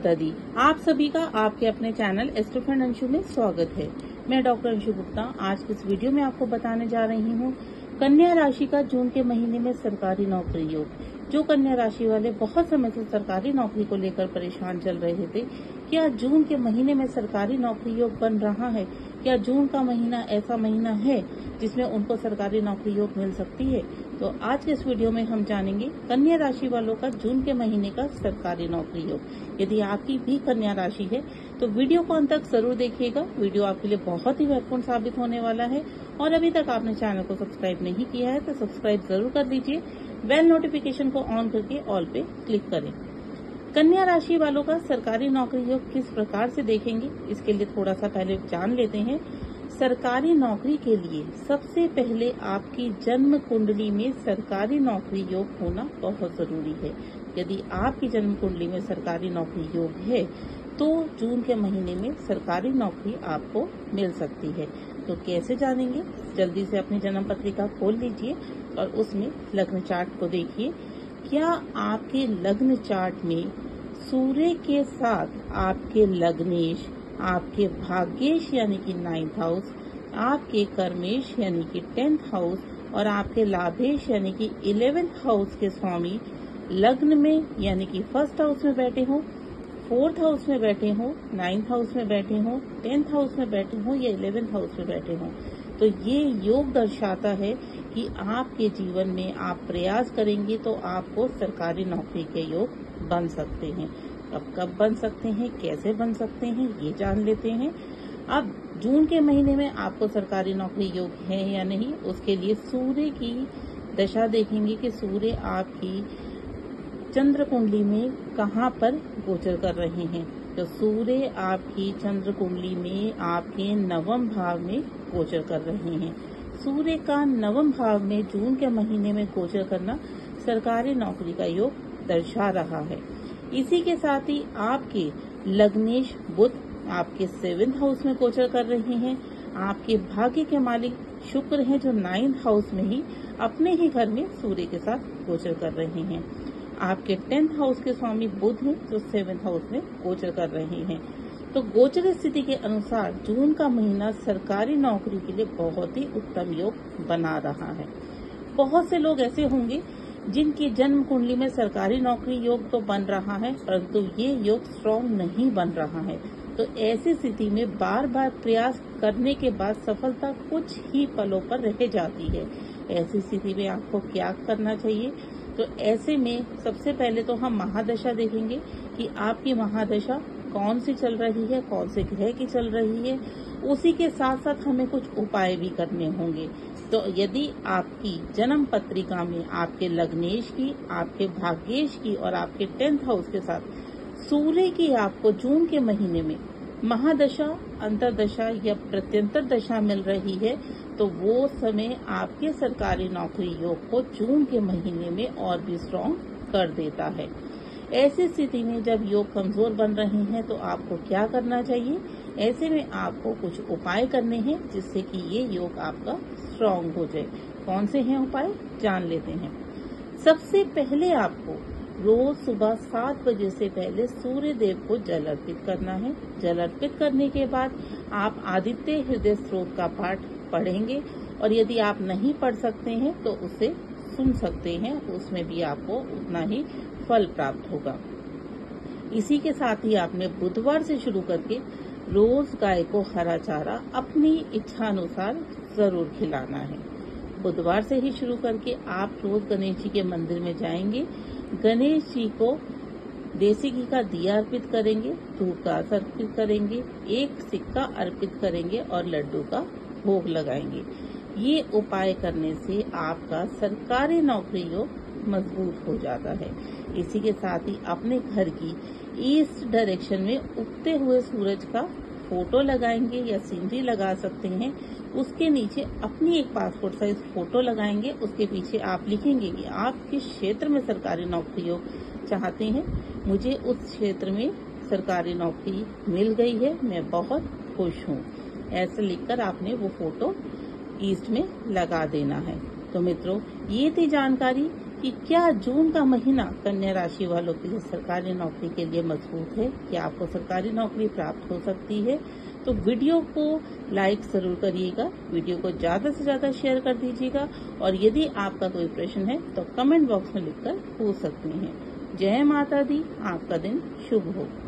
माता दी। आप सभी का आपके अपने चैनल एस्ट्रो फ्रेंड अंशु में स्वागत है। मैं डॉक्टर अंशु गुप्ता आज की इस वीडियो में आपको बताने जा रही हूँ कन्या राशि का जून के महीने में सरकारी नौकरी योग। जो कन्या राशि वाले बहुत समय से सरकारी नौकरी को लेकर परेशान चल रहे थे, क्या जून के महीने में सरकारी नौकरी योग बन रहा है? क्या जून का महीना ऐसा महीना है जिसमें उनको सरकारी नौकरी योग मिल सकती है? तो आज के इस वीडियो में हम जानेंगे कन्या राशि वालों का जून के महीने का सरकारी नौकरी योग। यदि आपकी भी कन्या राशि है तो वीडियो को अंत तक जरूर देखिएगा। वीडियो आपके लिए बहुत ही महत्वपूर्ण साबित होने वाला है और अभी तक आपने चैनल को सब्सक्राइब नहीं किया है तो सब्सक्राइब जरूर कर लीजिए। बेल नोटिफिकेशन को ऑन करके ऑल पे क्लिक करें। कन्या राशि वालों का सरकारी नौकरी योग किस प्रकार से देखेंगे, इसके लिए थोड़ा सा पहले जान लेते हैं। सरकारी नौकरी के लिए सबसे पहले आपकी जन्म कुंडली में सरकारी नौकरी योग होना बहुत जरूरी है। यदि आपकी जन्म कुंडली में सरकारी नौकरी योग है तो जून के महीने में सरकारी नौकरी आपको मिल सकती है। तो कैसे जानेंगे? जल्दी से अपनी जन्म पत्रिका खोल लीजिए और उसमें लग्न चार्ट को देखिए। क्या आपके लग्न चार्ट में सूर्य के साथ आपके लग्नेश, आपके भाग्येश यानी कि 9th हाउस, आपके कर्मेश यानी कि 10th हाउस और आपके लाभेश यानी कि 11th हाउस के स्वामी लग्न में यानी कि 1st हाउस में बैठे हो, 4th हाउस में बैठे हो, 9th हाउस में बैठे हो, 10th हाउस में बैठे हो या 11th हाउस में बैठे हो, तो ये योग दर्शाता है कि आपके जीवन में आप प्रयास करेंगे तो आपको सरकारी नौकरी के योग बन सकते हैं। अब कब बन सकते हैं, कैसे बन सकते हैं, ये जान लेते हैं। अब जून के महीने में आपको सरकारी नौकरी योग है या नहीं, उसके लिए सूर्य की दशा देखेंगे कि सूर्य आपकी चंद्र कुंडली में कहाँ पर गोचर कर रहे हैं। तो सूर्य आपकी चंद्र कुंडली में आपके 9वें भाव में गोचर कर रहे हैं। सूर्य का 9वें भाव में जून के महीने में गोचर करना सरकारी नौकरी का योग दर्शा रहा है। इसी के साथ ही आपके लग्नेश बुध आपके 7th हाउस में गोचर कर रहे हैं। आपके भाग्य के मालिक शुक्र हैं जो 9th हाउस में ही अपने ही घर में सूर्य के साथ गोचर कर रहे हैं। आपके 10th हाउस के स्वामी बुध हैं जो 7th हाउस में गोचर कर रहे हैं। तो गोचर स्थिति के अनुसार जून का महीना सरकारी नौकरी के लिए बहुत ही उत्तम योग बना रहा है। बहुत से लोग ऐसे होंगे जिनकी जन्म कुंडली में सरकारी नौकरी योग तो बन रहा है परंतु ये योग स्ट्रॉन्ग नहीं बन रहा है। तो ऐसी स्थिति में बार बार प्रयास करने के बाद सफलता कुछ ही पलों पर रह जाती है। ऐसी स्थिति में आपको क्या करना चाहिए? तो ऐसे में सबसे पहले तो हम महादशा देखेंगे कि आपकी महादशा कौन सी चल रही है, कौन से ग्रह की चल रही है। उसी के साथ साथ हमें कुछ उपाय भी करने होंगे। तो यदि आपकी जन्म पत्रिका में आपके लग्नेश की, आपके भाग्येश की और आपके 10th हाउस के साथ सूर्य की आपको जून के महीने में महादशा, अंतरदशा या प्रत्यंतर दशा मिल रही है तो वो समय आपके सरकारी नौकरी योग को जून के महीने में और भी स्ट्रॉन्ग कर देता है। ऐसी स्थिति में जब योग कमजोर बन रहे हैं तो आपको क्या करना चाहिए? ऐसे में आपको कुछ उपाय करने हैं जिससे कि ये योग आपका स्ट्रॉन्ग हो जाए। कौन से हैं उपाय, जान लेते हैं। सबसे पहले आपको रोज सुबह 7 बजे से पहले सूर्य देव को जल अर्पित करना है। जल अर्पित करने के बाद आप आदित्य हृदय स्त्रोत का पाठ पढ़ेंगे और यदि आप नहीं पढ़ सकते हैं तो उसे सुन सकते हैं, उसमें भी आपको उतना ही फल प्राप्त होगा। इसी के साथ ही आपने बुधवार से शुरू करके रोज गाय को हरा चारा अपनी इच्छा अनुसार जरूर खिलाना है। बुधवार से ही शुरू करके आप रोज गणेश जी के मंदिर में जाएंगे, गणेश जी को देसी घी का दिया अर्पित करेंगे, धूप का अर्पित करेंगे, एक सिक्का अर्पित करेंगे और लड्डू का भोग लगाएंगे। ये उपाय करने से आपका सरकारी नौकरी योग मजबूत हो जाता है। इसी के साथ ही अपने घर की ईस्ट डायरेक्शन में उगते हुए सूरज का फोटो लगाएंगे या सीनरी लगा सकते हैं। उसके नीचे अपनी एक पासपोर्ट साइज फोटो लगाएंगे। उसके पीछे आप लिखेंगे कि आप किस क्षेत्र में सरकारी नौकरी योग चाहते हैं। मुझे उस क्षेत्र में सरकारी नौकरी मिल गई है, मैं बहुत खुश हूँ। ऐसे लिखकर आपने वो फोटो ईस्ट में लगा देना है। तो मित्रों, ये थी जानकारी कि क्या जून का महीना कन्या राशि वालों के लिए सरकारी नौकरी के लिए मजबूत है, क्या आपको सरकारी नौकरी प्राप्त हो सकती है। तो वीडियो को लाइक जरूर करिएगा, वीडियो को ज्यादा से ज्यादा शेयर कर दीजिएगा और यदि आपका कोई प्रश्न है तो कमेंट बॉक्स में लिखकर पूछ सकते हैं। जय माता दी, आपका दिन शुभ हो।